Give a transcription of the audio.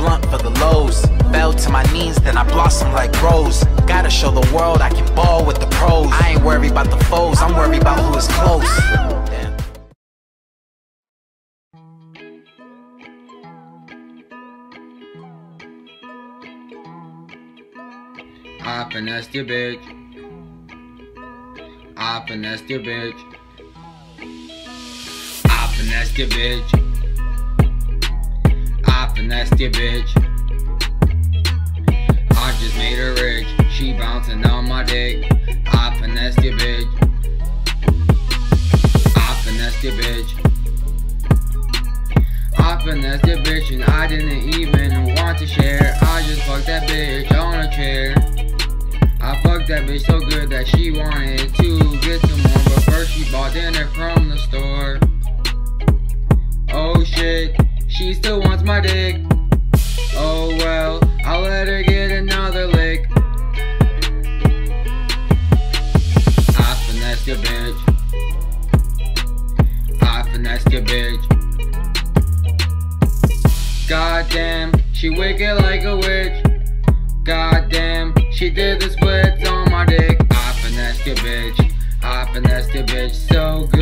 blunt for the lows. Fell to my knees, then I blossom like rose. Gotta show the world I can ball with the pros. I ain't worried about the foes, I'm worried about who is close. Damn. I finessed your bitch. I finessed your bitch. I finessed your bitch. I finessed your bitch. I just made her rich. She bouncing on my dick. I finessed your bitch. I finessed your bitch. I finessed your bitch and I didn't even want to share. I just fucked that bitch on a chair. I fucked that bitch so good that she wanted to get some more, but first she bought dinner from the store. Oh shit, she still wants my dick. Oh well, I'll let her get another lick. I finessed your bitch. I finessed your bitch. Goddamn, she wicked like a witch. Goddamn, she did the splits on my dick. I finessed your bitch. I finessed your bitch so